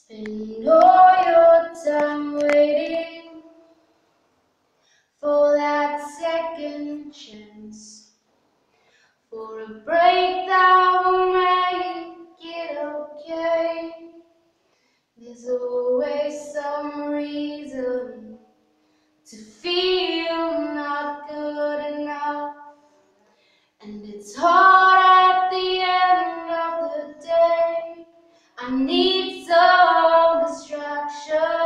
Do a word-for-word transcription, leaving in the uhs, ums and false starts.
Spend all your time waiting for that second chance, for a break that will make it okay. There's always some reason to feel not good enough, and it's hard at the end of the day. I need some distraction.